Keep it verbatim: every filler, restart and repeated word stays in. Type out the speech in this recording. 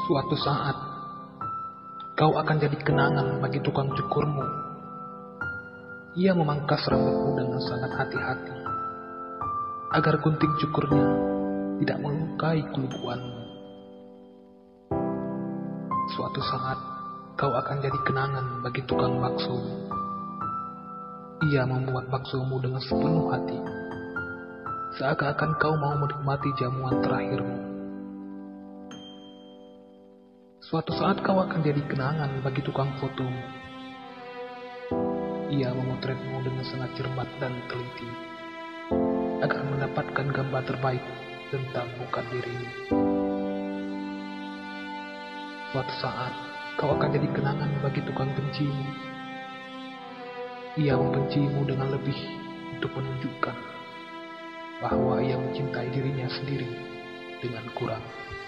Suatu saat, kau akan jadi kenangan bagi tukang cukurmu. Ia memangkas rambutmu dengan sangat hati-hati, agar gunting cukurnya tidak melukai kulubuanmu. Suatu saat, kau akan jadi kenangan bagi tukang baksomu. Ia membuat baksomu dengan sepenuh hati, seakan-akan kau mau menikmati jamuan terakhirmu. Suatu saat kau akan jadi kenangan bagi tukang fotomu. Ia memotretmu dengan sangat cermat dan teliti, agar mendapatkan gambar terbaik tentang muka dirimu. Suatu saat kau akan jadi kenangan bagi tukang bencimu. Ia membencimu dengan lebih untuk menunjukkan bahwa ia mencintai dirinya sendiri dengan kurang.